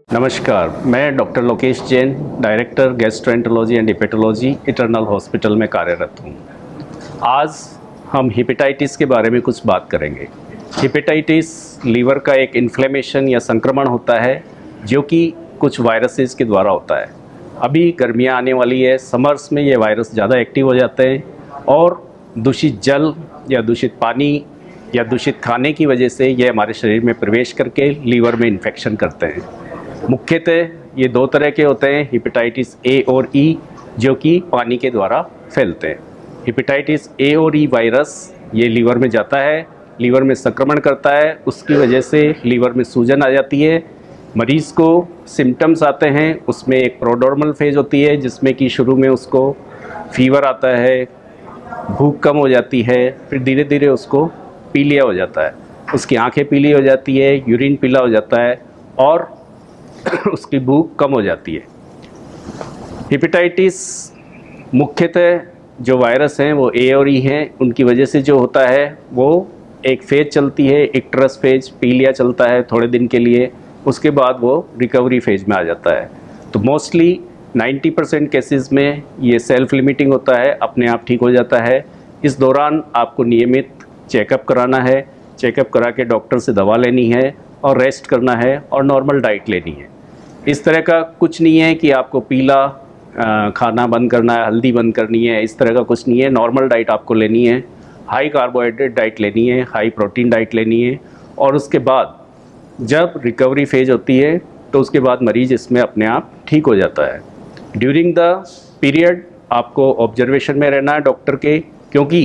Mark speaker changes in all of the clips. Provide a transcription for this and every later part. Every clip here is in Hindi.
Speaker 1: नमस्कार, मैं doctor Lokesh Jain, director gastroenterology and hepatology Eternal hospital में कार्यरत हूँ। आज हम हेपेटाइटिस के बारे में कुछ बात करेंगे। हेपेटाइटिस लीवर का एक इन्फ्लेमेशन या संक्रमण होता है जो कि कुछ वायरसेस के द्वारा होता है। अभी गर्मियाँ आने वाली है, समर्स में ये वायरस ज़्यादा एक्टिव हो जाते हैं और दूषित जल या दूषित पानी या दूषित खाने की वजह से ये हमारे शरीर में प्रवेश करके लीवर में इन्फेक्शन करते हैं। मुख्यतः ये दो तरह के होते हैं, हेपेटाइटिस ए और ई, जो कि पानी के द्वारा फैलते हैं। हेपेटाइटिस ए और ई वायरस ये लीवर में जाता है, लीवर में संक्रमण करता है, उसकी वजह से लीवर में सूजन आ जाती है। मरीज़ को सिम्टम्स आते हैं, उसमें एक प्रोड्रोमल फेज होती है जिसमें कि शुरू में उसको फीवर आता है, भूख कम हो जाती है, फिर धीरे धीरे उसको पीलिया हो जाता है, उसकी आंखें पीली हो जाती है, यूरिन पीला हो जाता है और उसकी भूख कम हो जाती है। हेपेटाइटिस मुख्यतः जो वायरस हैं वो ए और ई हैं, उनकी वजह से जो होता है वो एक फेज चलती है, इक्टरस फेज, पीलिया चलता है थोड़े दिन के लिए, उसके बाद वो रिकवरी फेज में आ जाता है। तो मोस्टली 90% केसेस में ये सेल्फ लिमिटिंग होता है, अपने आप ठीक हो जाता है। इस दौरान आपको नियमित चेकअप कराना है, चेकअप करा के डॉक्टर से दवा लेनी है और रेस्ट करना है और नॉर्मल डाइट लेनी है। इस तरह का कुछ नहीं है कि आपको पीला खाना बंद करना है, हल्दी बंद करनी है, इस तरह का कुछ नहीं है। नॉर्मल डाइट आपको लेनी है, हाई कार्बोहाइड्रेट डाइट लेनी है, हाई प्रोटीन डाइट लेनी है और उसके बाद जब रिकवरी फेज होती है तो उसके बाद मरीज़ इसमें अपने आप ठीक हो जाता है। ड्यूरिंग द पीरियड आपको ऑब्जर्वेशन में रहना है डॉक्टर के, क्योंकि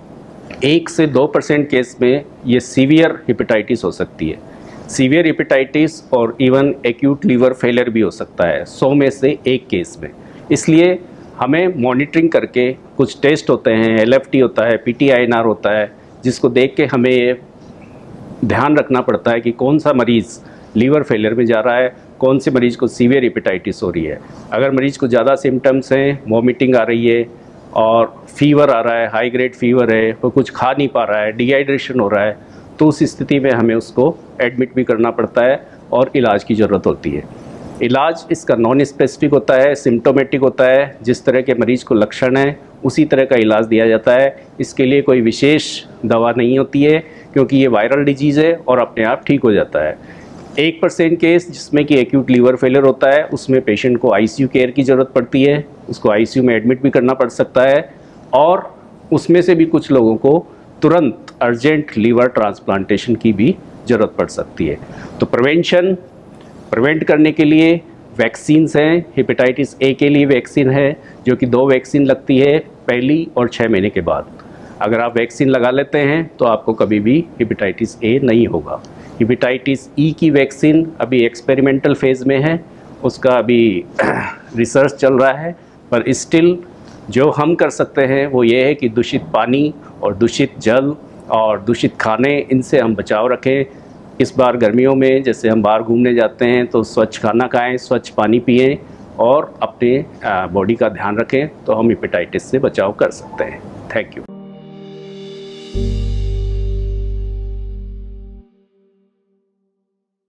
Speaker 1: 1 से 2% केस में ये सीवियर हेपेटाइटिस हो सकती है। सीवियर हेपेटाइटिस और इवन एक्यूट लीवर फेलियर भी हो सकता है 100 में से 1 केस में। इसलिए हमें मॉनिटरिंग करके कुछ टेस्ट होते हैं, LFT होता है, PTINR होता है, जिसको देख के हमें ये ध्यान रखना पड़ता है कि कौन सा मरीज़ लीवर फेलियर में जा रहा है, कौन से मरीज़ को सीवियर हेपेटाइटिस हो रही है। अगर मरीज़ को ज़्यादा सिम्टम्स हैं, वॉमिटिंग आ रही है और फीवर आ रहा है, हाई ग्रेड फीवर है, वो कुछ खा नहीं पा रहा है, डिहाइड्रेशन हो रहा है, तो उस स्थिति में हमें उसको एडमिट भी करना पड़ता है और इलाज की ज़रूरत होती है। इलाज इसका नॉन स्पेसिफिक होता है, सिम्टोमेटिक होता है, जिस तरह के मरीज़ को लक्षण है उसी तरह का इलाज दिया जाता है। इसके लिए कोई विशेष दवा नहीं होती है, क्योंकि ये वायरल डिजीज़ है और अपने आप ठीक हो जाता है। 1% केस जिसमें कि एक्यूट लीवर फेलियर होता है, उसमें पेशेंट को ICU केयर की ज़रूरत पड़ती है, उसको ICU में एडमिट भी करना पड़ सकता है और उसमें से भी कुछ लोगों को तुरंत अर्जेंट लीवर ट्रांसप्लांटेशन की भी ज़रूरत पड़ सकती है। तो प्रिवेंट करने के लिए वैक्सीन्स हैं। हेपेटाइटिस ए के लिए वैक्सीन है जो कि 2 वैक्सीन लगती है, पहली और 6 महीने के बाद। अगर आप वैक्सीन लगा लेते हैं तो आपको कभी भी हेपेटाइटिस ए नहीं होगा। हेपेटाइटिस ई की वैक्सीन अभी एक्सपेरिमेंटल फेज़ में है, उसका अभी रिसर्च चल रहा है, पर स्टिल जो हम कर सकते हैं वो ये है कि दूषित पानी और दूषित जल और दूषित खाने, इनसे हम बचाव रखें। इस बार गर्मियों में जैसे हम बाहर घूमने जाते हैं तो स्वच्छ खाना खाएं, स्वच्छ पानी पिएं और अपने बॉडी का ध्यान रखें, तो हम हेपेटाइटिस से बचाव कर सकते हैं। Thank you.